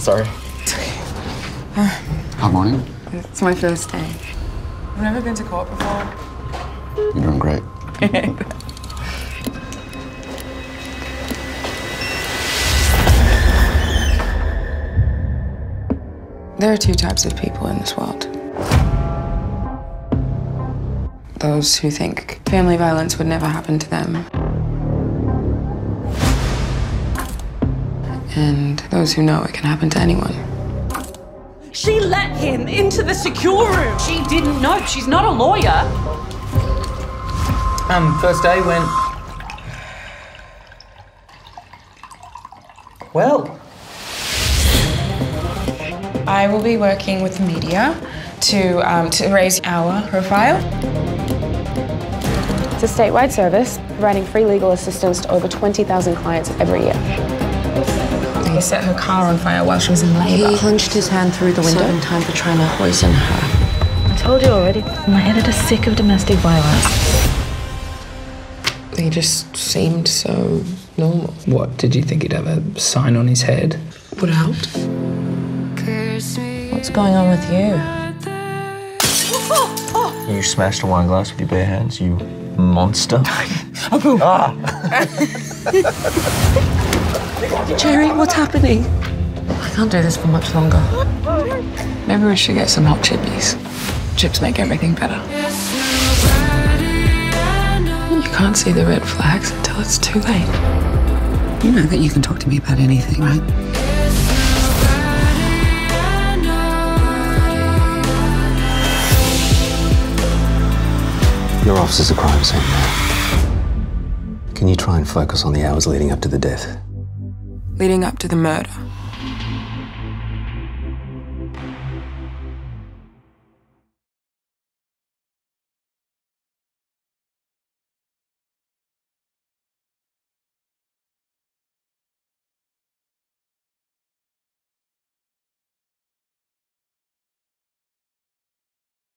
Sorry. Good morning. It's my first day. I've never been to court before. You're doing great. There are two types of people in this world. Those who think family violence would never happen to them. And those who know it can happen to anyone. She let him into the secure room. She didn't know. She's not a lawyer. First day went... well. I will be working with the media to raise our profile. It's a statewide service, providing free legal assistance to over 20,000 clients every year. He set her car on fire while she was in labour. He plunged his hand through the window in time for trying to poison her. I told you already, my editor's sick of domestic violence. He just seemed so normal. What, did you think he'd have a sign on his head? Would have helped. What's going on with you? You smashed a wine glass with your bare hands, you monster. Jerry, what's happening? I can't do this for much longer. Maybe we should get some hot chippies. Chips make everything better. You can't see the red flags until it's too late. You know that you can talk to me about anything, right? Your office is a crime scene now. Can you try and focus on the hours leading up to the death? Leading up to the murder.